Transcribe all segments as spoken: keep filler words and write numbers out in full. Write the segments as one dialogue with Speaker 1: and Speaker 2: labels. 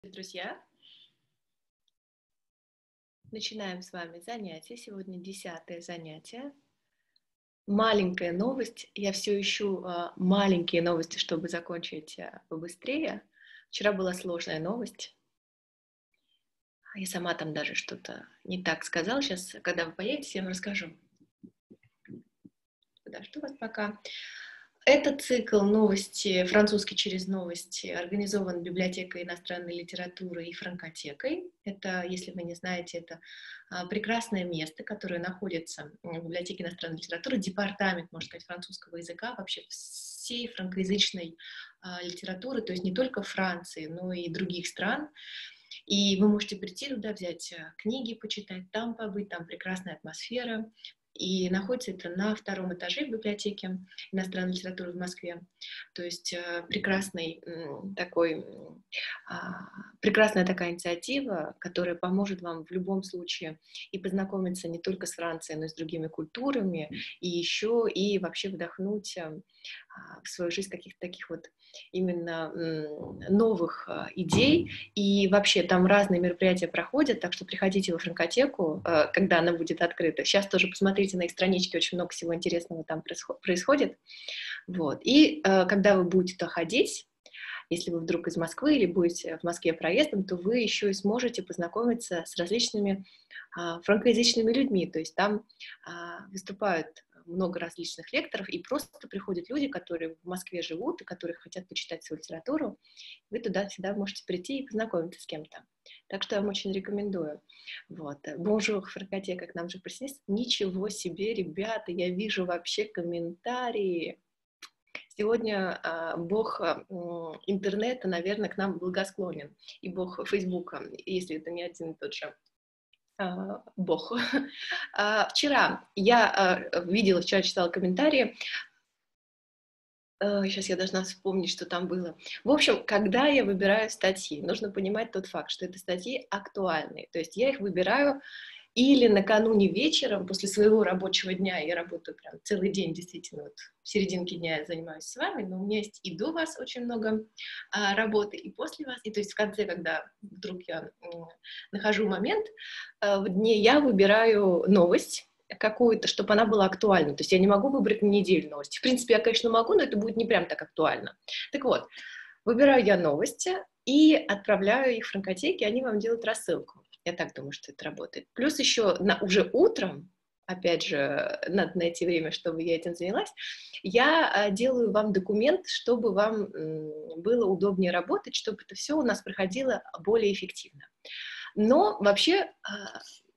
Speaker 1: Друзья, начинаем с вами занятие. Сегодня десятое занятие. Маленькая новость. Я все ищу а, маленькие новости, чтобы закончить а, побыстрее. Вчера была сложная новость. Я сама там даже что-то не так сказала. Сейчас, когда вы поедете, я вам расскажу. Подожду вас пока. Этот цикл новости, французский через новости, организован библиотекой иностранной литературы и франкотекой. Это, если вы не знаете, это а, прекрасное место, которое находится в библиотеке иностранной литературы, департамент, можно сказать, французского языка, вообще всей франкоязычной а, литературы, то есть не только Франции, но и других стран. И вы можете прийти туда, взять книги, почитать, там побыть, там прекрасная атмосфера. И находится это на втором этаже библиотеки иностранной литературы в Москве. То есть э, прекрасный такой, э, прекрасная такая инициатива, которая поможет вам в любом случае и познакомиться не только с Францией, но и с другими культурами, и еще и вообще вдохнуть э, в свою жизнь каких-то таких вот именно э, новых э, идей. И вообще там разные мероприятия проходят, так что приходите во франкотеку, э, когда она будет открыта. Сейчас тоже посмотрите на их страничке, очень много всего интересного там происходит. Вот. И э, когда вы будете туда ходить, если вы вдруг из Москвы или будете в Москве проездом, то вы еще и сможете познакомиться с различными э, франкоязычными людьми. То есть там э, выступают много различных лекторов, и просто приходят люди, которые в Москве живут и которые хотят почитать свою литературу. Вы туда всегда можете прийти и познакомиться с кем-то. Так что я вам очень рекомендую. Вот. Бонжур, франкотека к нам же присоединились. Ничего себе, ребята, я вижу вообще комментарии. Сегодня а, бог а, интернета, наверное, к нам благосклонен. И бог Фейсбука, если это не один и тот же а, бог. А, вчера я а, видела, вчера читала комментарии. Сейчас я должна вспомнить, что там было. В общем, когда я выбираю статьи, нужно понимать тот факт, что это статьи актуальные. То есть я их выбираю или накануне вечером, после своего рабочего дня, я работаю прям целый день, действительно, вот в серединке дня я занимаюсь с вами, но у меня есть и до вас очень много а, работы, и после вас, и то есть в конце, когда вдруг я м, нахожу момент, а, в дне я выбираю новость какую-то, чтобы она была актуальна. То есть я не могу выбрать на неделю новости. В принципе, я, конечно, могу, но это будет не прям так актуально. Так вот, выбираю я новости и отправляю их в франкотеки, они вам делают рассылку. Я так думаю, что это работает. Плюс еще на, уже утром, опять же, надо найти время, чтобы я этим занялась, я а, делаю вам документ, чтобы вам м, было удобнее работать, чтобы это все у нас проходило более эффективно. Но вообще а,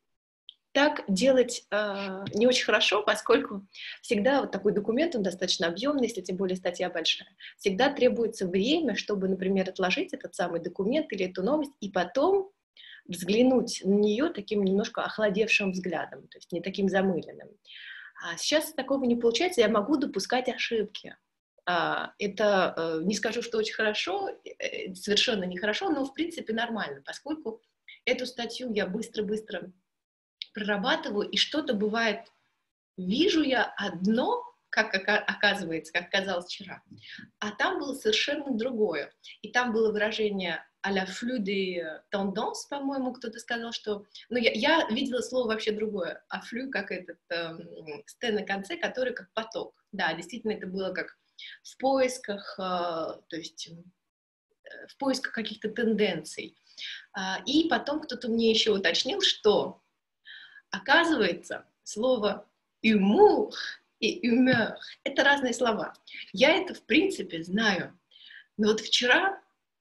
Speaker 1: так делать а, не очень хорошо, поскольку всегда вот такой документ, он достаточно объемный, если тем более статья большая. Всегда требуется время, чтобы, например, отложить этот самый документ или эту новость, и потом взглянуть на нее таким немножко охладевшим взглядом, то есть не таким замыленным. А сейчас такого не получается, я могу допускать ошибки. А, это, не скажу, что очень хорошо, совершенно нехорошо, но в принципе нормально, поскольку эту статью я быстро-быстро прорабатываю, и что-то бывает, вижу я одно, как оказывается, как казалось вчера, а там было совершенно другое. И там было выражение à la flux des tendances, по-моему, кто-то сказал, что... Ну, я, я видела слово вообще другое. А flux, как этот э, «ст» на конце, который как поток. Да, действительно, это было как в поисках, э, то есть э, в поисках каких-то тенденций. А, и потом кто-то мне еще уточнил, что, оказывается, слово «humour» и «humeur» — это разные слова. Я это, в принципе, знаю. Но вот вчера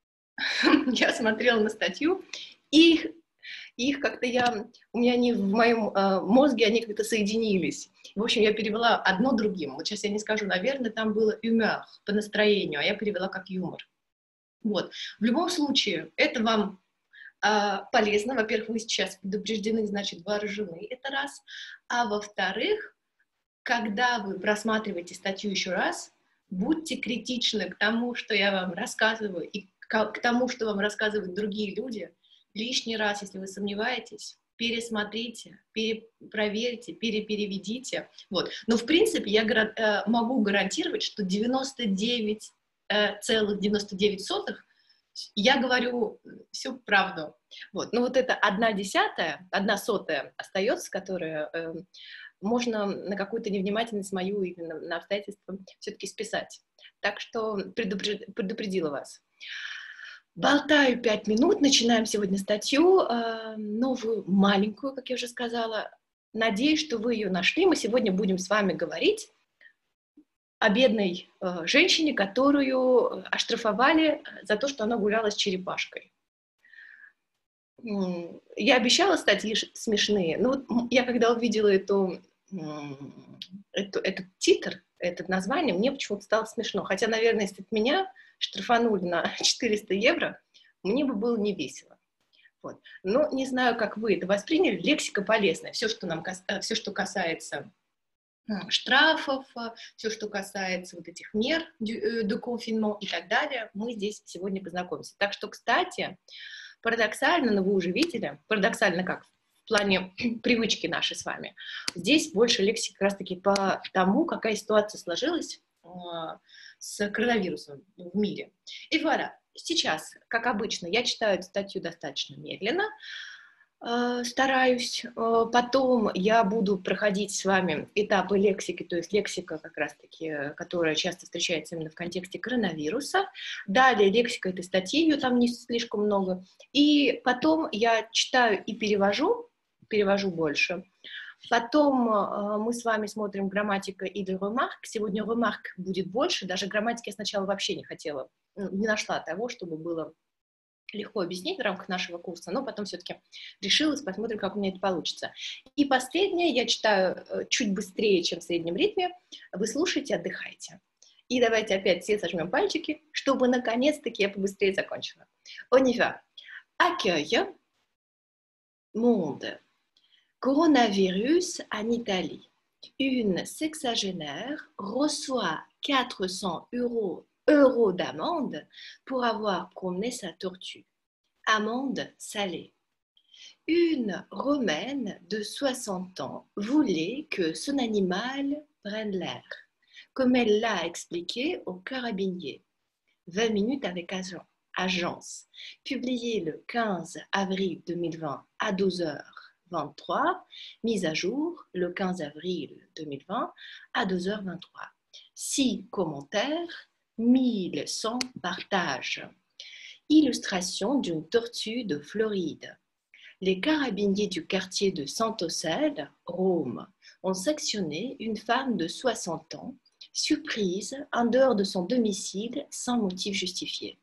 Speaker 1: я смотрела на статью, и их, их как-то я, у меня они в моем э, мозге, они как-то соединились. В общем, я перевела одно другим. Вот сейчас я не скажу, наверное, там было «humeur» по настроению, а я перевела как «юмор». Вот. В любом случае, это вам э, полезно. Во-первых, вы сейчас предупреждены, значит, вооружены, это раз. А во-вторых, когда вы просматриваете статью еще раз, будьте критичны к тому, что я вам рассказываю, и к тому, что вам рассказывают другие люди. Лишний раз, если вы сомневаетесь, пересмотрите, перепроверьте, перепереведите. Вот. Но, в принципе, я э, могу гарантировать, что девяносто девять целых девяносто девять сотых Я говорю всю правду. Вот. Но вот это одна десятая, одна сотая остается, которая э, можно на какую-то невнимательность мою или на, на обстоятельства все-таки списать. Так что предупред, предупредила вас. Болтаю пять минут, начинаем сегодня статью, э, новую, маленькую, как я уже сказала. Надеюсь, что вы ее нашли. Мы сегодня будем с вами говорить о бедной э, женщине, которую оштрафовали за то, что она гуляла с черепашкой. Я обещала статьи смешные, но вот я когда увидела эту, эту, этот титр, это название, мне почему-то стало смешно. Хотя, наверное, если бы меня штрафанули на четыреста евро, мне бы было не весело. Вот. Но не знаю, как вы это восприняли. Лексика полезная. Все, что, нам, все, что касается штрафов, все, что касается вот этих мер de confinement и так далее, мы здесь сегодня познакомимся. Так что, кстати, парадоксально, но вы уже видели, парадоксально как? В плане привычки нашей с вами. Здесь больше лексики как раз-таки по тому, какая ситуация сложилась э, с коронавирусом в мире. И voilà, сейчас, как обычно, я читаю эту статью достаточно медленно, э, стараюсь. Э, потом я буду проходить с вами этапы лексики, то есть лексика как раз-таки, которая часто встречается именно в контексте коронавируса. Далее лексика этой статьи, ее там не слишком много. И потом я читаю и перевожу, перевожу больше. Потом э, мы с вами смотрим грамматика и ремарк. Сегодня ремарк будет больше. Даже грамматики я сначала вообще не хотела, не нашла того, чтобы было легко объяснить в рамках нашего курса, но потом все-таки решилась, посмотрим, как у меня это получится. И последнее, я читаю э, чуть быстрее, чем в среднем ритме. Вы слушайте, отдыхайте. И давайте опять все сожмем пальчики, чтобы наконец-таки я побыстрее закончила. On y va. Accueil, monde. Coronavirus en Italie. Une sexagénaire reçoit quatre cents euros, euros d'amende pour avoir promené sa tortue. Amende salée. Une Romaine de soixante ans voulait que son animal prenne l'air, comme elle l'a expliqué au carabinier. vingt minutes avec agence. Publié le quinze avril deux mille vingt à douze heures vingt-trois, mise à jour le quinze avril deux mille vingt à deux heures vingt-trois. six commentaires, mille cent partages. Illustration d'une tortue de Floride. Les carabiniers du quartier de Sant'Osel, Rome, ont sectionné une femme de soixante ans, surprise en dehors de son domicile sans motif justifié.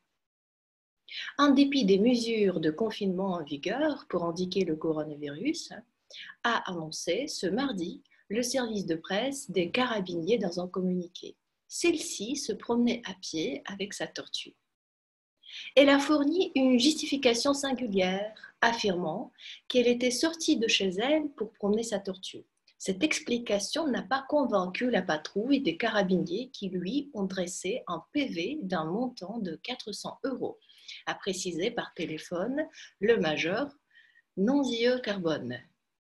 Speaker 1: En dépit des mesures de confinement en vigueur pour endiguer le coronavirus, a annoncé ce mardi le service de presse des carabiniers dans un communiqué. Celle-ci se promenait à pied avec sa tortue. Elle a fourni une justification singulière, affirmant qu'elle était sortie de chez elle pour promener sa tortue. Cette explication n'a pas convaincu la patrouille des carabiniers qui, lui, ont dressé un P V d'un montant de quatre cents euros, a précisé par téléphone le major Nonzieux Carbone.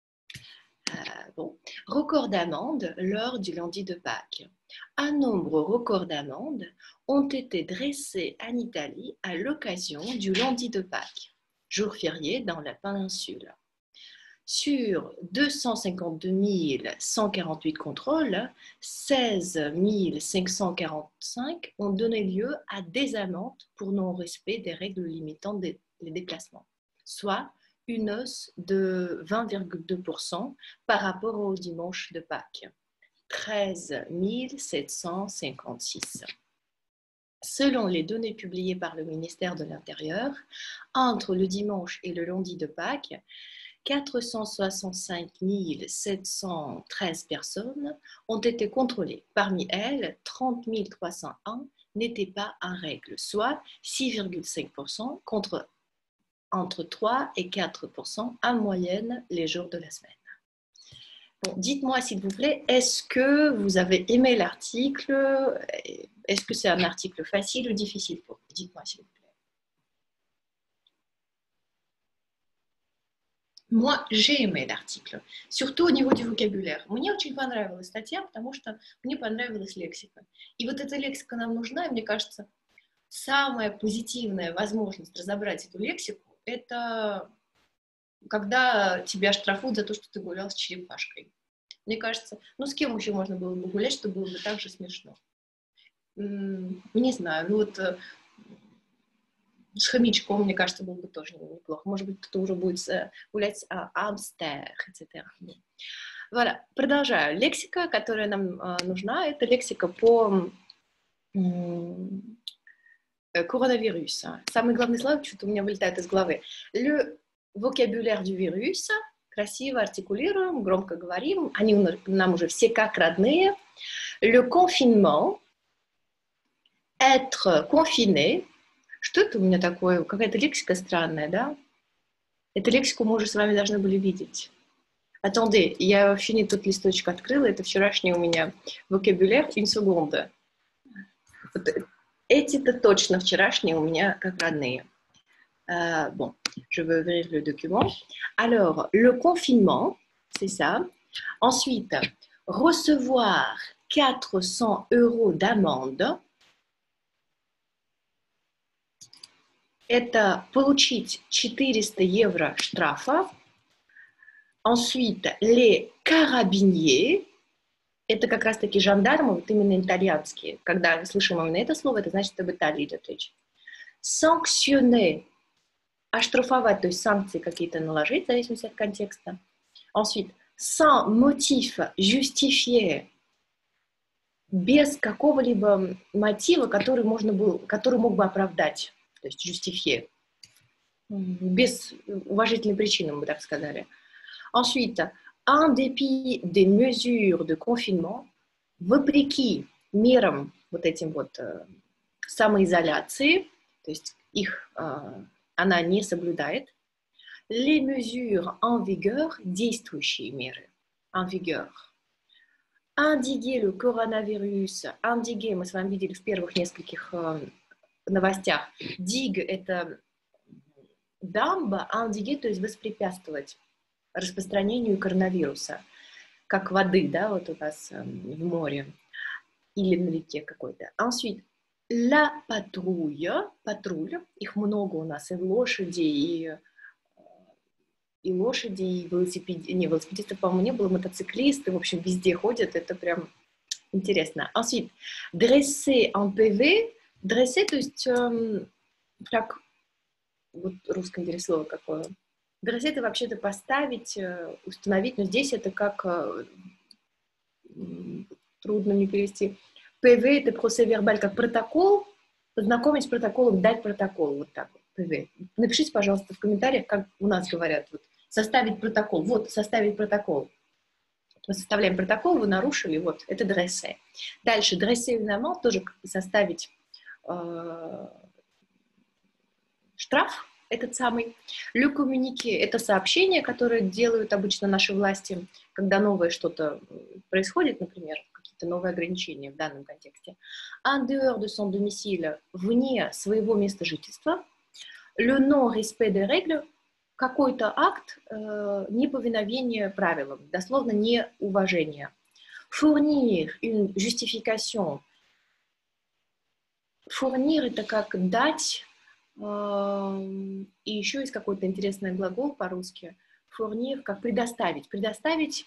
Speaker 1: Euh, bon. Record d'amende lors du lundi de Pâques. Un nombre record d'amendes ont été dressés en Italie à l'occasion du lundi de Pâques, jour férié dans la péninsule. Sur deux cent cinquante-deux mille cent quarante-huit contrôles, seize mille cinq cent quarante-cinq ont donné lieu à des amendes pour non-respect des règles limitant les déplacements, soit une hausse de vingt virgule deux pour cent par rapport au dimanche de Pâques, treize mille sept cent cinquante-six. Selon les données publiées par le ministère de l'Intérieur, entre le dimanche et le lundi de Pâques, quatre cent soixante-cinq mille sept cent treize personnes ont été contrôlées. Parmi elles, trente mille trois cent un n'étaient pas en règle, soit six virgule cinq pour cent contre entre trois et quatre pour cent en moyenne les jours de la semaine. Bon, dites-moi s'il vous plaît, est-ce que vous avez aimé l'article? Est-ce que c'est un article facile ou difficile pour vous? Dites-moi s'il vous plaît. Moi, j'ai aimé l'article, surtout au niveau du vocabulaire. Мне очень понравилась статья, потому что мне понравилась лексика. И вот эта лексика нам нужна, и мне кажется, самая позитивная возможность разобрать эту лексику — это когда тебя штрафуют за то, что ты гулял с черепашкой. Мне кажется, ну с кем еще можно было бы гулять, чтобы было бы так же смешно? М, Не знаю, ну вот э, с хомячком, мне кажется, было бы тоже неплохо. Может быть, кто-то уже будет э, гулять с а, амстер, et cetera. Voilà. Продолжаю. Лексика, которая нам э, нужна, это лексика по м, э, коронавируса. Самые главные слова что-то у меня вылетают из головы. Le vocabulaire du virus. Красиво артикулируем, громко говорим. Они у нас- нам уже все как родные. Le confinement. Être confiné. Что это у меня такое? Какая-то лексика странная, да? Эту лексику мы уже с вами должны были видеть. Attendez, я вообще не тот листочек открыла, это вчерашний у меня vocabulaire, une seconde. Вот эти-то точно вчерашние у меня как родные. Euh, bon, je vais ouvrir le document. Alors, le confinement, c'est ça. Ensuite, recevoir quatre cents euros d'amende. Это получить четыреста евро штрафа. Ensuite, les carabiniers. Это как раз-таки жандармы, вот именно итальянские. Когда мы слышим именно это слово, это значит, что об Италии идет речь. Sanctionner. Оштрафовать, то есть санкции какие-то наложить, в зависимости от контекста. Ensuite, sans motif justifié. Без какого-либо мотива, который, можно был, который мог бы оправдать. То есть justifié. Без уважительной причины, мы бы так сказали. Ensuite, en dépit des mesures de confinement, вопреки мерам вот этим вот э, самоизоляции, то есть их э, она не соблюдает, les mesures en vigueur, действующие меры, en vigueur. Endiguer le coronavirus, endiguer, мы с вами видели в первых нескольких э, новостях, dig — это дамба, endiguer, то есть воспрепятствовать распространению коронавируса, как воды, да, вот у нас э, в море или на реке какой-то. Ensuite, la patrouille, патруль, их много у нас, и лошади, и, и лошади, и велосипедисты, не, велосипедистов, по-моему, не было, мотоциклисты, в общем, везде ходят, это прям интересно. Ensuite, dresser en пэ вэ, dresser, то есть, э, как, вот русское интересное слово какое, dresser — это вообще-то поставить, установить, но здесь это как, трудно мне перевести, пэ вэ — это procès-verbal, как протокол, познакомить с протоколом, дать протокол, вот так вот, пэ вэ. Напишите, пожалуйста, в комментариях, как у нас говорят, вот, составить протокол, вот, составить протокол. Мы составляем протокол, вы нарушили, вот, это dresser. Дальше, dresser une amende, тоже составить э, штраф, этот самый. Le communiqué — это сообщение, которое делают обычно наши власти, когда новое что-то происходит, например, какие-то новые ограничения в данном контексте. En dehors de son domicile, вне своего места жительства. Le non-respect des règles — какой-то акт э, неповиновения правилам, дословно неуважения. Fournir une justification. Fournir — это как дать. И еще есть какой-то интересный глагол по-русски. Fournir, как предоставить. Предоставить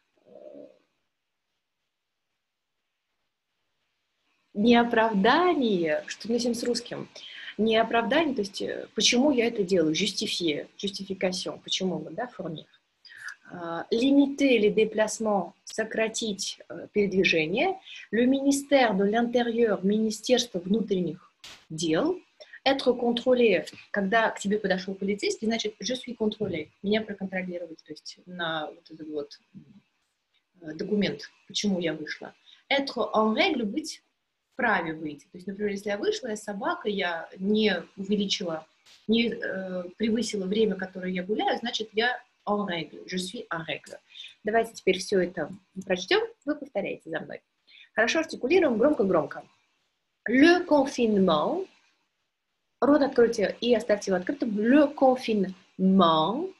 Speaker 1: не оправдание, что мы с русским. Не оправдание, то есть почему я это делаю. Justifier, justification. Почему, да, fournir. Limiter les déplacements, сократить передвижение. Le ministère de l'Intérieur, Министерство внутренних дел. Être contrôlé, когда к тебе подошел полицейский, значит, je suis contrôlé, меня проконтролировать, то есть на вот этот вот документ, почему я вышла. Être en règle, быть в праве выйти. То есть, например, если я вышла, я собака, я не увеличила, не э, превысила время, которое я гуляю, значит, я en règle, je suis en règle. Давайте теперь все это прочтем, вы повторяете за мной. Хорошо артикулируем, громко-громко. Le confinement. Рот откройте и оставьте его открытым. Le confinement.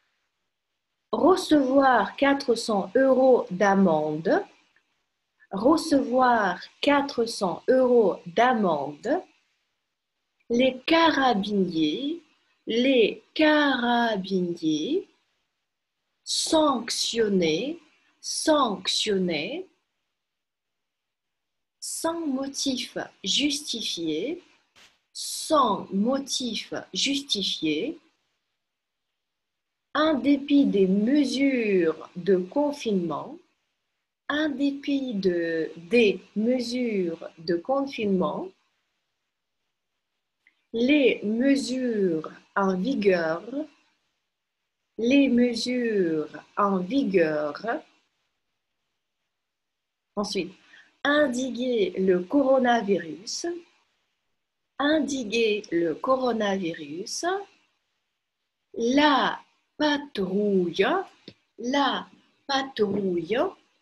Speaker 1: Recevoir quatre cents euros d'amende. Recevoir quatre cents euros d'amende. Les carabiniers, les carabiniers sanctionnaient, sanctionnaient, sans motif justifié, sans motif justifié, en dépit des mesures de confinement, en dépit de, des mesures de confinement, les mesures en vigueur, les mesures en vigueur, ensuite, endiguer le coronavirus, endiguer le coronavirus, la patrouille, la patrouille,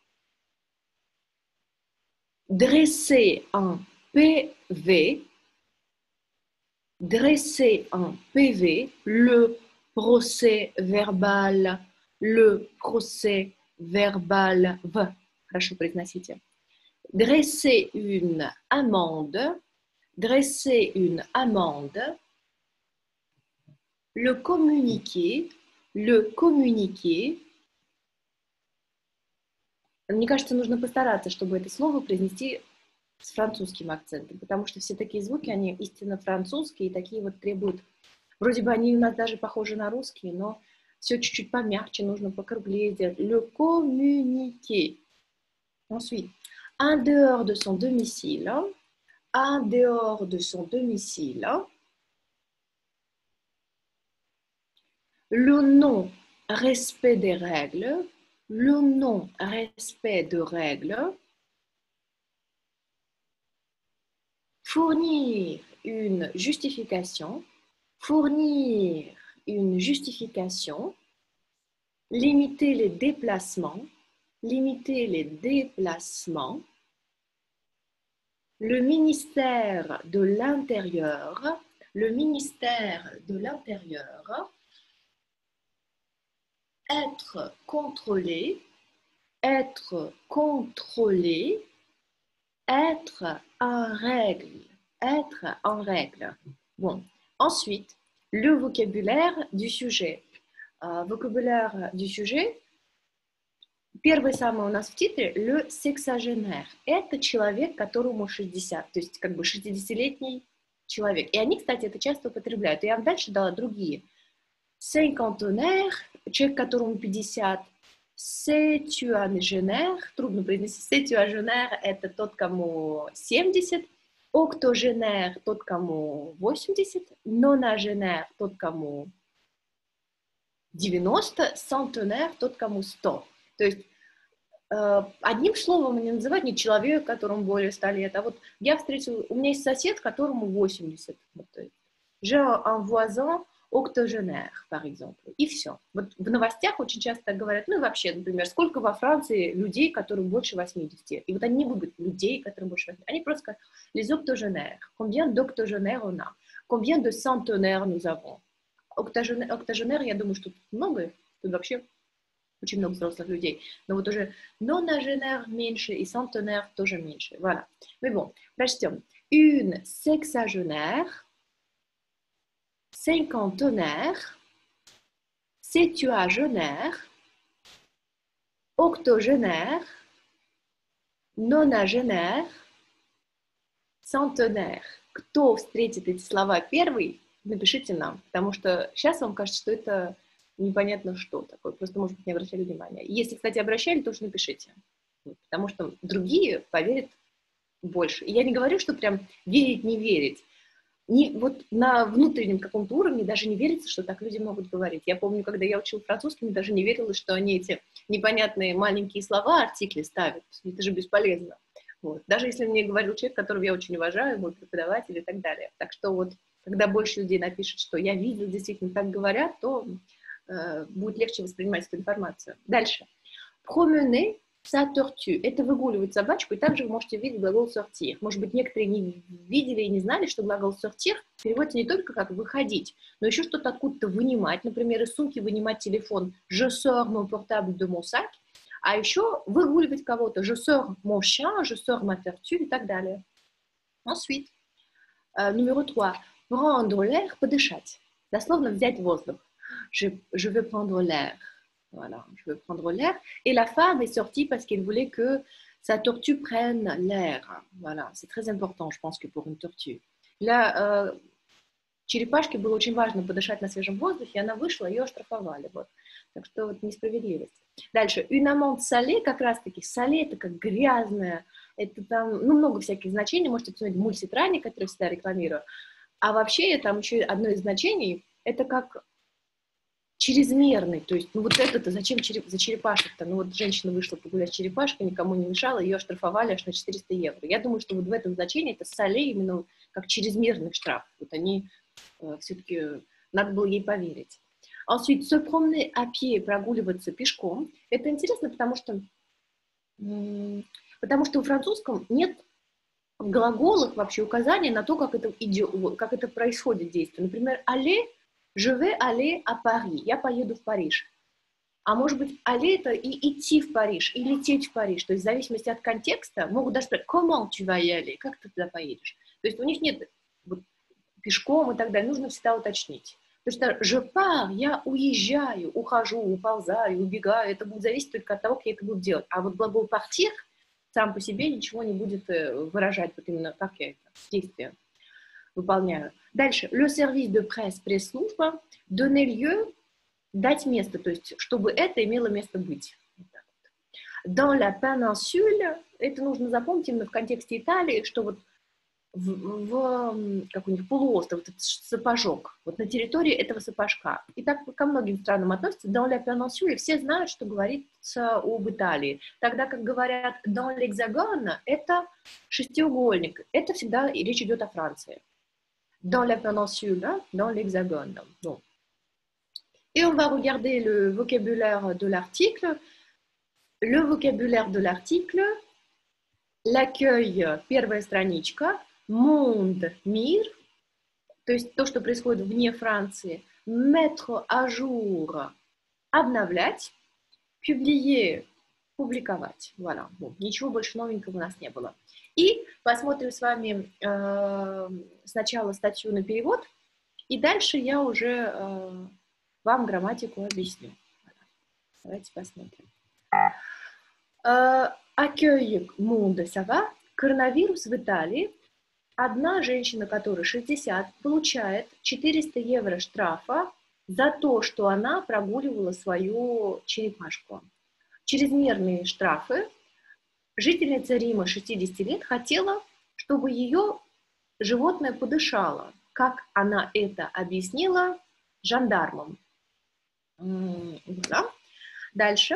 Speaker 1: dresser un P V, dresser un P V, le procès verbal, le procès verbal, в, хорошо произносите, dresser une amende, dresser une amende, le communiqué, le communiqué. Мне кажется, нужно постараться, чтобы это слово произнести с французским акцентом, потому что все такие звуки, они истинно французские, и такие вот требуют, вроде бы они у нас даже похожи на русские, но все чуть-чуть помягче, нужно покруглее сделать. Le communiqué. Ensuite, en dehors de son domicile, en dehors de son domicile, le non-respect des règles, le non-respect de règles, fournir une justification, fournir une justification, limiter les déplacements, limiter les déplacements, le ministère de l'Intérieur, le ministère de l'Intérieur, être contrôlé, être contrôlé, être en règle, être en règle. Bon, ensuite, le vocabulaire du sujet. Euh, vocabulaire du sujet. Первый самый у нас в титре le sexagénaire. Это человек, которому шестьдесят, то есть как бы шестидесятилетний человек. И они, кстати, это часто употребляют. Я вам дальше дала другие. Cinquantenaire, человек, которому пятьдесят. Septuagénaire, трудно произнести. Septuagénaire – это тот, кому семьдесят. Octogénaire – тот, кому восемьдесят. Nonagénaire – тот, кому девяносто. Centenaire – тот, кому сто. То есть э, одним словом они называют не человек, которому более ста лет, а вот я встретила, у меня есть сосед, которому восемьдесят. J'ai un voisin octogénaire, par exemple. И все. Вот в новостях очень часто так говорят, ну и вообще, например, сколько во Франции людей, которым больше восьмидесяти. И вот они не будут людей, которым больше восьмидесяти. Они просто скажут, les octogénaires. Combien d'octogénaires on a? Combien de centenaires nous avons? Octogénaire, octogénaire, я думаю, что тут много, тут вообще очень много взрослых людей. Но вот уже nonagénaire меньше и centenaire тоже меньше. Voilà. Mais bon, прочтем. Une sexagénaire, cinquantenaire, septuagénaire, octogénaire, nonagénaire, centenaire. Кто встретит эти слова первый, напишите нам, потому что сейчас вам кажется, что это непонятно что такое, просто, может быть, не обращали внимания. Если, кстати, обращали, тоже напишите, потому что другие поверят больше. И я не говорю, что прям верить, не верить. Не, вот на внутреннем каком-то уровне даже не верится, что так люди могут говорить. Я помню, когда я учила французский, мне даже не верилось, что они эти непонятные маленькие слова, артикли ставят. Это же бесполезно. Вот. Даже если мне говорил человек, которого я очень уважаю, мой преподаватель и так далее. Так что вот, когда больше людей напишет, что я видел, действительно так говорят, то э, будет легче воспринимать эту информацию. Дальше. Promener sa tortue. Это выгуливать собачку, и также вы можете видеть глагол sortir. Может быть, некоторые не видели и не знали, что глагол sortir переводится не только как выходить, но еще что-то откуда-то вынимать. Например, из сумки вынимать телефон je sors mon portable de mon sac, а еще выгуливать кого-то je sors mon chien, je sors ma tortue и так далее. Ensuite, euh, numéro trois. Prendre l'air, подышать. Дословно взять воздух. Je, je veux prendre l'air. Voilà, je veux prendre l'air. Et la femme est sortie parce qu'elle voulait que sa tortue prenne l'air. Voilà, c'est très important, je pense, que pour une tortue. Для э, черепашки было очень важно подышать на свежем воздухе, и она вышла, ее оштрафовали. Вот. Так что вот несправедливость. Дальше. Une amande salée, как раз-таки, сале это как грязная, это там, ну, много всяких значений, можете посмотреть в мультитране, который всегда рекламирую. А вообще, там еще одно из значений, это как чрезмерный, то есть, ну вот это-то, зачем череп, за черепашек-то? Ну вот женщина вышла погулять с черепашкой, никому не мешала, ее оштрафовали аж на четыреста евро. Я думаю, что вот в этом значении это сале именно как чрезмерный штраф. Вот они э, все-таки, надо было ей поверить. Ensuite, se promener à pied, прогуливаться пешком. Это интересно, потому что, потому что в французском нет в глаголах вообще указания на то, как это, идет, как это происходит действие. Например, aller, je vais aller à Paris, я поеду в Париж. А может быть, aller это и идти в Париж, и лететь в Париж. То есть в зависимости от контекста могут даже сказать, comment tu vas y aller, как ты туда поедешь. То есть у них нет вот, пешком и так далее, нужно всегда уточнить. То есть je pars, я уезжаю, ухожу, уползаю, убегаю, это будет зависеть только от того, как я это буду делать. А вот глагол partir сам по себе ничего не будет выражать, вот именно как я это действие выполняю. Дальше. Le service de presse, пресс-служба, donner lieu, дать место, то есть чтобы это имело место быть. Dans la péninsule, это нужно запомнить именно в контексте Италии, что вот в, в как у них полуостров, этот сапожок, вот на территории этого сапожка. И так ко многим странам относятся. Dans la péninsule все знают, что говорится об Италии. Тогда как говорят dans l'hexagone, это шестиугольник. Это всегда и речь идет о Франции. Dans la péninsule, dans l'hexagone. Bon. Et on va regarder le vocabulaire de l'article. Le vocabulaire de l'article, l'accueil, первая страничка, monde, мир, то есть то, что происходит вне Франции, mettre à jour, обновлять, publier, публиковать. Voilà. Bon, ничего больше новенького у нас не было. И посмотрим с вами э, сначала статью на перевод, и дальше я уже э, вам грамматику объясню. Давайте посмотрим. Accueil monde, ça va? Коронавирус в Италии. Одна женщина, которой шестьдесят, получает четыреста евро штрафа за то, что она прогуливала свою черепашку. Чрезмерные штрафы. Жительница Рима шестидесяти лет хотела, чтобы ее животное подышало. Как она это объяснила жандармам. Да. Дальше.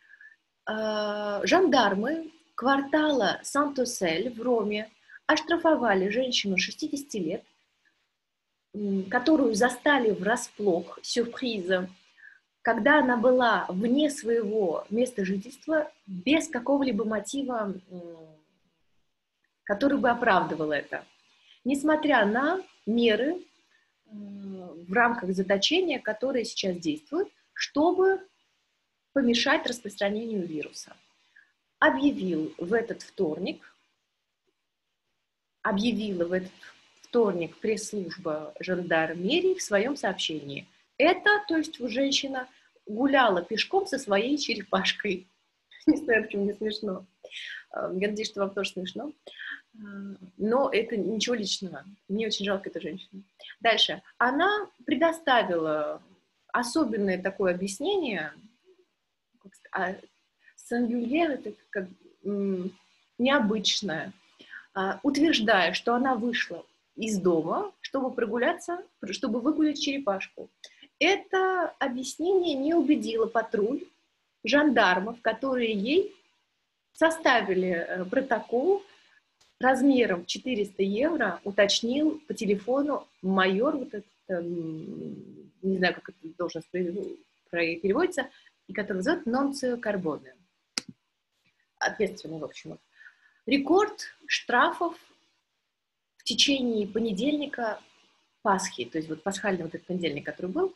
Speaker 1: Жандармы квартала Сантосель в Роме оштрафовали женщину шестидесяти лет, которую застали врасплох, сюрприза, когда она была вне своего места жительства, без какого-либо мотива, который бы оправдывал это. Несмотря на меры в рамках заточения, которые сейчас действуют, чтобы помешать распространению вируса. Объявил в этот вторник, объявила в этот вторник пресс-служба жандармерии в своем сообщении. Это, то есть женщина гуляла пешком со своей черепашкой. Не знаю, почему мне смешно. Я надеюсь, что вам тоже смешно. Но это ничего личного. Мне очень жалко эту женщину. Дальше. Она предоставила особенное такое объяснение. А сингуляр это как м, необычное, а, утверждая, что она вышла из дома, чтобы прогуляться, чтобы выгулять черепашку. Это объяснение не убедило патруль жандармов, которые ей составили протокол размером четыреста евро, уточнил по телефону майор, вот этот, не знаю, как это должность переводится, и который зовут Нонцио Карбоне. Ответственный, в общем. Рекорд штрафов в течение понедельника Пасхи, то есть вот пасхальный вот этот понедельник, который был,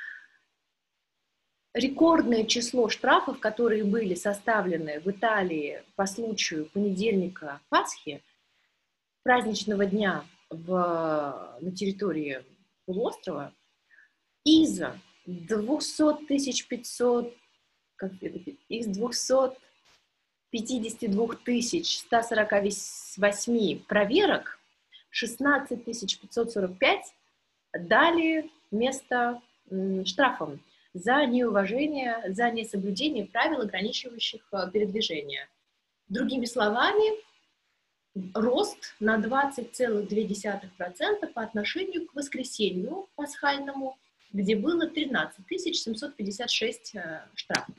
Speaker 1: рекордное число штрафов, которые были составлены в Италии по случаю понедельника Пасхи, праздничного дня в, на территории полуострова из двухсот тысяч пятисот, как это, из двухсот пятидесяти двух тысяч ста сорока восьми проверок шестнадцать тысяч пятьсот сорок пять дали место м, штрафам за неуважение, за несоблюдение правил, ограничивающих э, передвижение. Другими словами, рост на двадцать целых две десятых процента по отношению к воскресенью пасхальному, где было тринадцать тысяч семьсот пятьдесят шесть э, штрафов.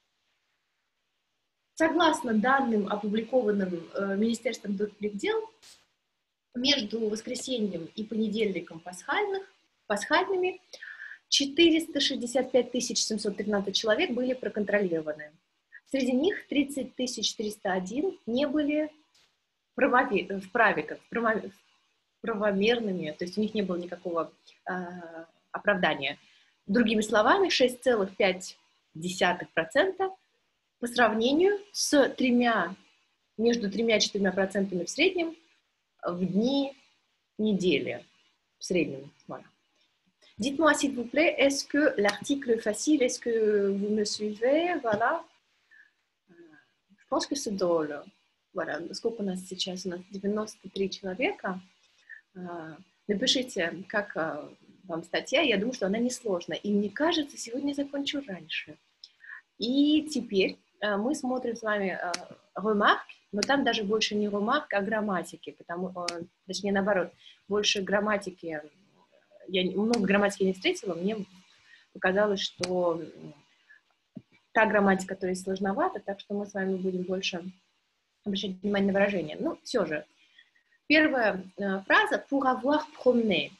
Speaker 1: Согласно данным, опубликованным э, Министерством внутренних дел, между воскресеньем и понедельником пасхальных, пасхальными четыреста шестьдесят пять тысяч семьсот тринадцать человек были проконтролированы. Среди них тридцать тысяч триста один не были правове, вправе, как, право, правомерными, то есть у них не было никакого э, оправдания. Другими словами, шесть целых пять десятых процента по сравнению с тремя, между тремя и четырьмя процентами в среднем в дни недели, в среднем. Voilà. Dites-moi, s'il vous plaît, est-ce que l'article est facile? Est-ce que vous me suivez? Voilà. Je pense que c'est drôle. Voilà. Сколько у нас сейчас? У нас девяносто три человека. Напишите, как вам статья. Я думаю, что она несложная. И мне кажется, сегодня я закончу раньше. И теперь мы смотрим с вами ремарки, но там даже больше не ремарк, а грамматики, потому, точнее, наоборот, больше грамматики. Я много грамматики не встретила, мне показалось, что та грамматика, которая сложновата, так что мы с вами будем больше обращать внимание на выражение. Ну, все же. Первая фраза «pour avoir promené».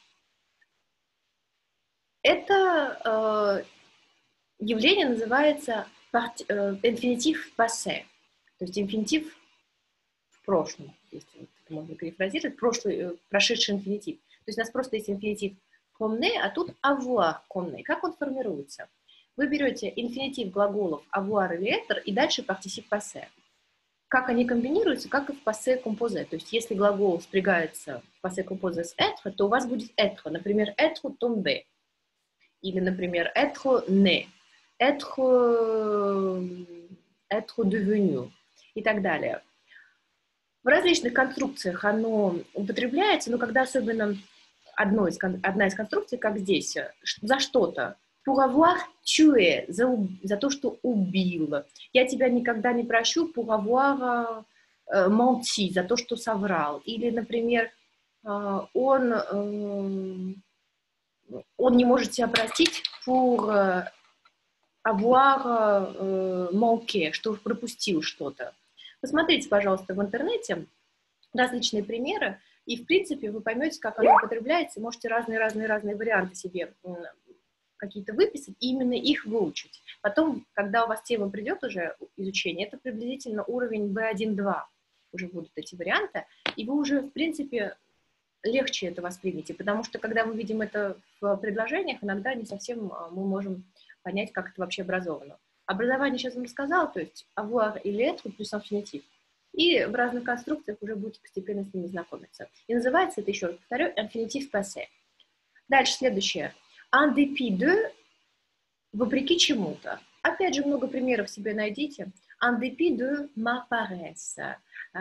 Speaker 1: Это э, явление называется инфинитив passé, то есть инфинитив в прошлом, если это можно перефразировать, прошлый, прошедший инфинитив. То есть у нас просто есть инфинитив promener, а тут avoir promené. Как он формируется? Вы берете инфинитив глаголов avoir или être и дальше партисип passé. Как они комбинируются? Как и в passé composé. То есть если глагол спрягается в passé composé с être, то у вас будет être. Например, être tombé. Или, например, être né. Être, être devenu и так далее. В различных конструкциях оно употребляется, но когда особенно одно из, одна из конструкций, как здесь, за что-то, pour avoir tué, за, за то, что убил. Я тебя никогда не прощу, pour avoir э, menti, за то, что соврал. Или, например, э, он, э, он не может себя простить pour э, avoir э, manqué, что пропустил что-то. Посмотрите, пожалуйста, в интернете различные примеры, и, в принципе, вы поймете, как оно употребляется, и можете разные-разные-разные варианты себе какие-то выписать, и именно их выучить. Потом, когда у вас тема придет уже изучение, это приблизительно уровень би один два уже будут эти варианты, и вы уже, в принципе, легче это воспримете, потому что, когда мы видим это в предложениях, иногда не совсем мы можем понять, как это вообще образовано. Образование сейчас вам рассказала, то есть avoir или être плюс инфинитив. И в разных конструкциях уже будете постепенно с ними знакомиться. И называется это, еще раз повторю, инфинитив passé. Дальше следующее. En dépit de, вопреки чему-то. Опять же, много примеров себе найдите. En dépit de ma paresse.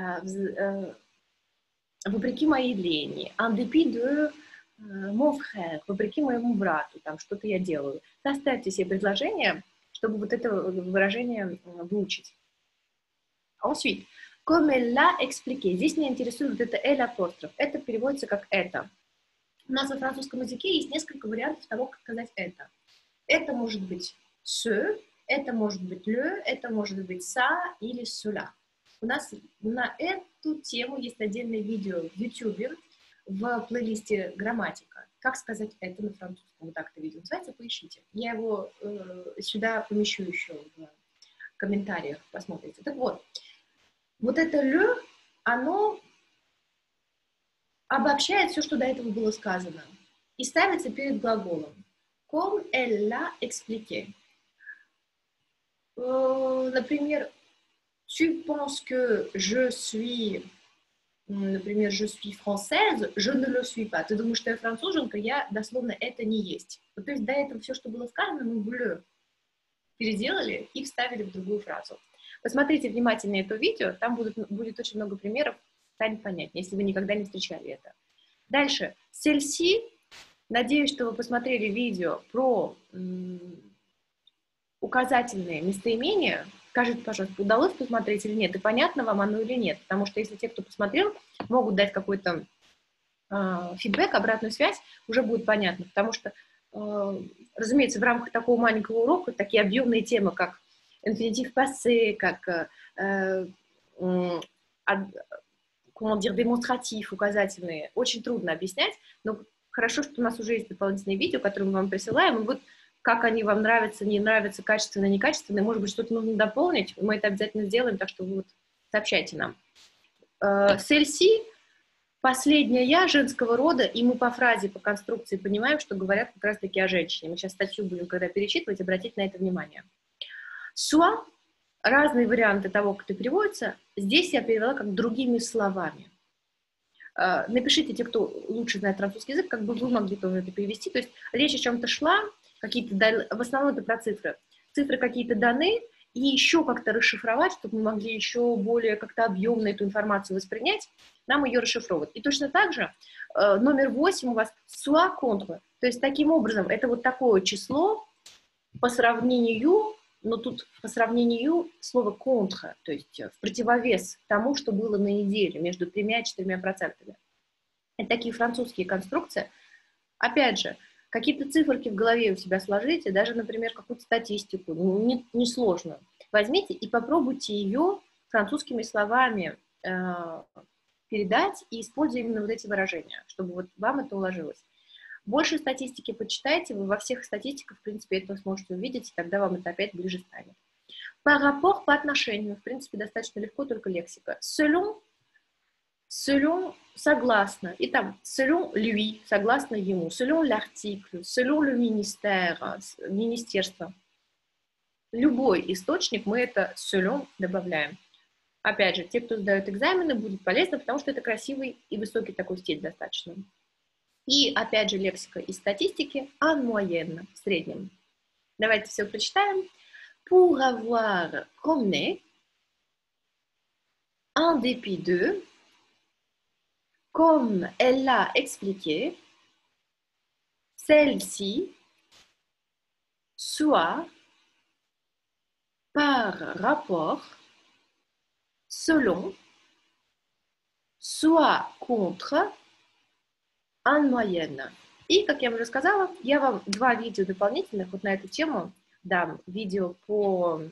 Speaker 1: Вопреки моей лени. En dépit de mon frère. Вопреки моему брату. Там что-то я делаю. Составьте себе предложение, чтобы вот это выражение выучить. Ensuite, comme elle l'a expliqué. Здесь меня интересует вот это «elle» апостроф. Это переводится как «это». У нас во французском языке есть несколько вариантов того, как сказать «это». Это может быть «ce», это может быть «le», это может быть «ça» или «cela». У нас на эту тему есть отдельное видео в YouTube в плейлисте «Грамматика». Как сказать «это» на французском? Вот так это видео называется, поищите. Я его э, сюда помещу еще в комментариях, посмотрите. Так вот, вот это «le», оно обобщает все, что до этого было сказано, и ставится перед глаголом. Comme elle l'a expliqué. Э, например, tu penses que je suis например, je suis française, je ne le suis pas. Ты думаешь, что я француженка, я дословно это не есть. Вот, то есть до этого все, что было сказано, мы bleu переделали и вставили в другую фразу. Посмотрите внимательно это видео, там будут, будет очень много примеров, станет понятнее, если вы никогда не встречали это. Дальше. Celle-ci. Надеюсь, что вы посмотрели видео про указательные местоимения. Скажите, пожалуйста, удалось посмотреть или нет, и понятно вам оно или нет, потому что если те, кто посмотрел, могут дать какой-то э, фидбэк, обратную связь, уже будет понятно, потому что, э, разумеется, в рамках такого маленького урока такие объемные темы, как инфинитив пассé, как э, э, э, comment dire, демонстратив, указательные, очень трудно объяснять, но хорошо, что у нас уже есть дополнительные видео, которые мы вам присылаем, и вот как они вам нравятся, не нравятся, качественно, некачественно, может быть, что-то нужно дополнить, мы это обязательно сделаем, так что вы вот сообщайте нам. Celle-ci, последняя я женского рода, и мы по фразе, по конструкции понимаем, что говорят как раз-таки о женщине. Мы сейчас статью будем, когда перечитывать, обратить на это внимание. Soit, разные варианты того, как это переводится, здесь я перевела как другими словами. Напишите, те, кто лучше знает французский язык, как бы вы могли тоже это перевести. То есть речь о чем-то шла, какие-то, в основном это про цифры. Цифры какие-то даны, и еще как-то расшифровать, чтобы мы могли еще более как-то объемно эту информацию воспринять, нам ее расшифровывать. И точно так же э, номер восемь у вас soit contre. То есть таким образом, это вот такое число по сравнению, но тут по сравнению слово contre, то есть в противовес тому, что было на неделе, между тремя и четырьмя процентами. Это такие французские конструкции. Опять же, какие-то циферки в голове у себя сложите, даже, например, какую-то статистику, не, не сложно. Возьмите и попробуйте ее французскими словами э, передать и используя именно вот эти выражения, чтобы вот вам это уложилось. Больше статистики почитайте, вы во всех статистиках, в принципе, это сможете увидеть, и тогда вам это опять ближе станет. Par rapport, по отношению, в принципе, достаточно легко, только лексика. Selon, selon, согласно, и там, selon lui, согласно ему, selon l'article, selon le ministère, министерство. Любой источник мы это selon добавляем. Опять же, те, кто сдают экзамены, будет полезно, потому что это красивый и высокий такой стиль достаточно. И, опять же, лексика из статистики en moyenne, в среднем. Давайте все прочитаем. Pour avoir promené, en dépit de, comme elle l'a expliqué, celle-ci, soit, par rapport, selon, soit contre, en moyenne. И, как я уже сказала, я вам два видео дополнительных вот на эту тему дам. Видео по,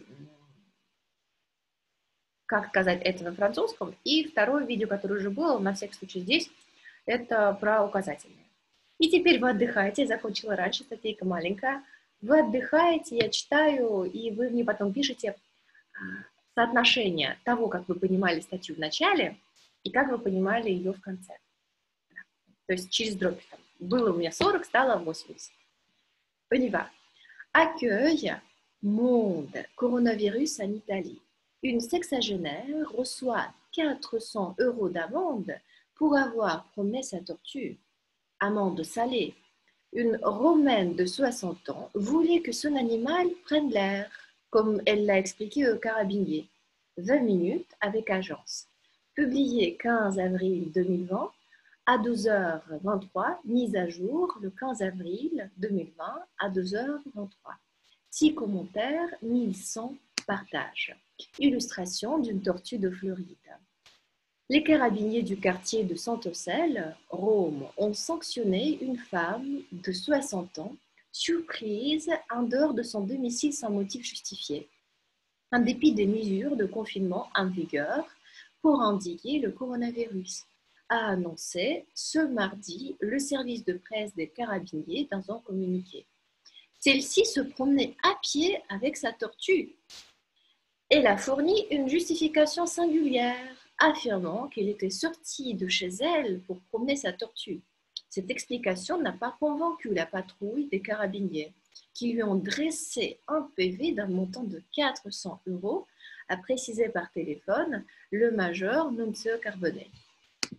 Speaker 1: как сказать это на французском, и второе видео, которое уже было, на всякий случай здесь, это про указательные. И теперь вы отдыхаете, я закончила раньше, статейка маленькая. Вы отдыхаете, я читаю, и вы мне потом пишете соотношение того, как вы понимали статью в начале, и как вы понимали ее в конце. То есть через дробь. Там, было у меня сорок, стало восемьдесят. On y va. Accueille monde coronavirus en Italie. Une sexagénaire reçoit quatre cents euros d'amende pour avoir promené sa tortue. Amende salée. Une Romaine de soixante ans voulait que son animal prenne l'air, comme elle l'a expliqué au carabinier. vingt minutes avec agence. Publié quinze avril deux mille vingt. À douze heures vingt-trois, mise à jour le quinze avril deux mille vingt à douze heures vingt-trois. six commentaires, mille cent partages. Illustration d'une tortue de Floride. Les carabiniers du quartier de Sant'Ocel, Rome, ont sanctionné une femme de soixante ans, surprise en dehors de son domicile sans motif justifié, en dépit des mesures de confinement en vigueur pour endiguer le coronavirus, a annoncé ce mardi le service de presse des carabiniers dans un communiqué. Celle-ci se promenait à pied avec sa tortue. Elle a fourni une justification singulière, affirmant qu'elle était sortie de chez elle pour promener sa tortue. Cette explication n'a pas convaincu la patrouille des carabiniers, qui lui ont dressé un P V d'un montant de quatre cents euros, a précisé par téléphone le major Nunzio Carbone.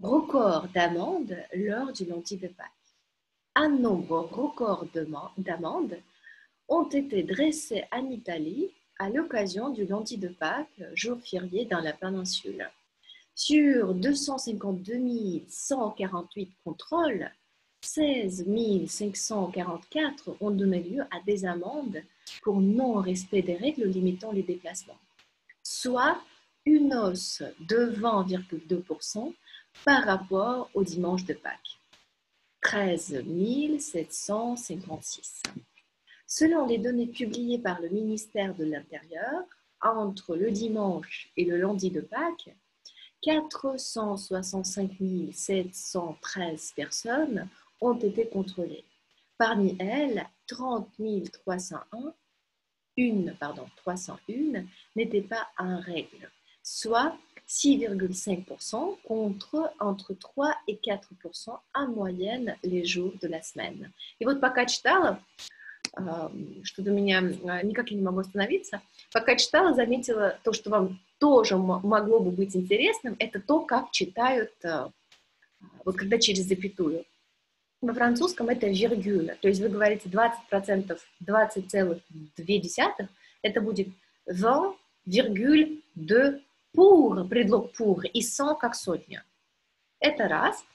Speaker 1: record d'amendes lors du lundi de Pâques. Un nombre record d'amendes ont été dressés en Italie à l'occasion du lundi de Pâques, jour férié dans la péninsule. Sur deux cent cinquante-deux mille cent quarante-huit contrôles, seize mille cinq cent quarante-quatre ont donné lieu à des amendes pour non-respect des règles limitant les déplacements, soit une hausse de vingt virgule deux pour cent par rapport au dimanche de Pâques, treize mille sept cent cinquante-six. Selon les données publiées par le ministère de l'Intérieur, entre le dimanche et le lundi de Pâques, quatre cent soixante-cinq mille sept cent treize personnes ont été contrôlées. Parmi elles, trente mille trois cent un, une, pardon, trois cent un n'étaient pas en règle, soit six virgule cinq pour cent contre entre trois и quatre pour cent en moyenne les jours de la semaine. И вот пока читала, что-то у меня никак я не могу остановиться, пока читала, заметила то, что вам тоже могло бы быть интересным, это то, как читают, вот когда через запятую. Во французском это виргуля, то есть вы говорите двадцать процентов, двадцать целых две десятых, это будет vingt virgule deux pour, предлог pour, и cent как сотня. Это раз.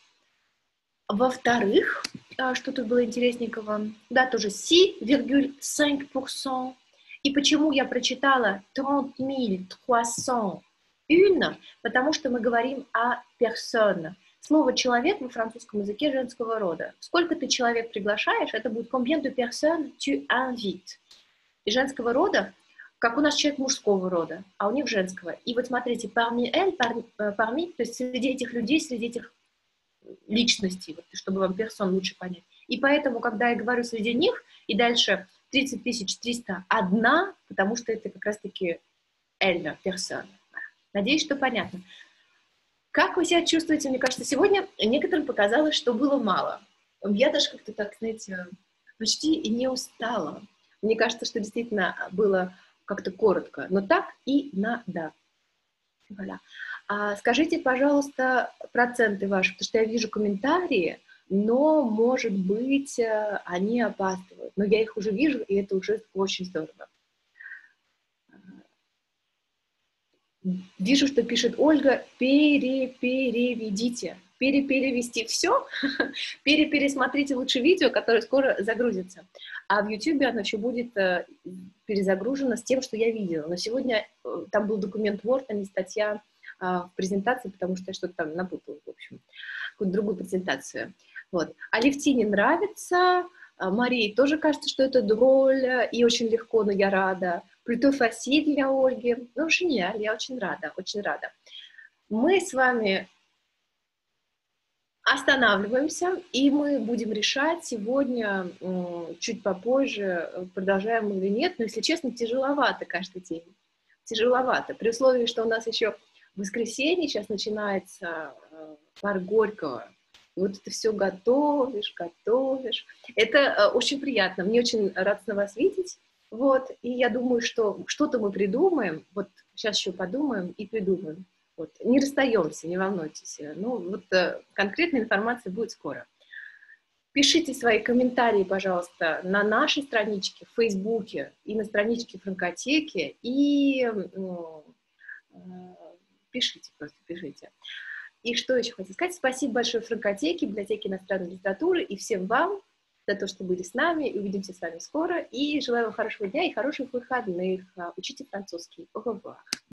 Speaker 1: Во-вторых, что тут было интересненького, да, тоже six virgule cinq pour cent. И почему я прочитала trente mille trois cent un? Потому что мы говорим о personne. Слово «человек» во французском языке женского рода. Сколько ты человек приглашаешь, это будет combien de personnes tu invites. И женского рода, как у нас человек мужского рода, а у них женского. И вот смотрите, parmi elles, parmi, то есть среди этих людей, среди этих личностей, вот, чтобы вам персон лучше понять. И поэтому, когда я говорю среди них, и дальше тридцать тысяч триста одна, потому что это как раз-таки elle, персон. Надеюсь, что понятно. Как вы себя чувствуете? Мне кажется, сегодня некоторым показалось, что было мало. Я даже как-то так, знаете, почти и не устала. Мне кажется, что действительно было как-то коротко, но так и надо. Voilà. А скажите, пожалуйста, проценты ваши, потому что я вижу комментарии, но, может быть, они опаздывают. Но я их уже вижу, и это уже очень здорово. Вижу, что пишет Ольга, перепереведите. Переперевести все, перепересмотрите лучше видео, которое скоро загрузится. А в YouTube оно еще будет перезагружено с тем, что я видела. Но сегодня там был документ Word, а не статья в презентации, потому что я что-то там напутала, в общем, какую-то другую презентацию. Вот. Алевтине нравится, Марии тоже кажется, что это дроль и очень легко, но я рада. Plutôt facile для Ольги. Ну, genial, я очень рада, очень рада. Мы с вами останавливаемся, и мы будем решать сегодня, чуть попозже, продолжаем или нет, но, если честно, тяжеловато каждый день. Тяжеловато. При условии, что у нас еще воскресенье, сейчас начинается пар Горького. И вот это все готовишь, готовишь. Это очень приятно. Мне очень радостно вас видеть. Вот. И я думаю, что что-то мы придумаем. Вот сейчас еще подумаем и придумаем. Вот. Не расстаемся, не волнуйтесь. Ну, вот конкретная информация будет скоро. Пишите свои комментарии, пожалуйста, на нашей страничке в Фейсбуке и на страничке Франкотеки. И ну, пишите, просто пишите. И что еще хотела сказать? Спасибо большое Франкотеке, библиотеке иностранной литературы и всем вам за то, что были с нами. И увидимся с вами скоро. И желаю вам хорошего дня и хороших выходных. Учите французский. Au revoir.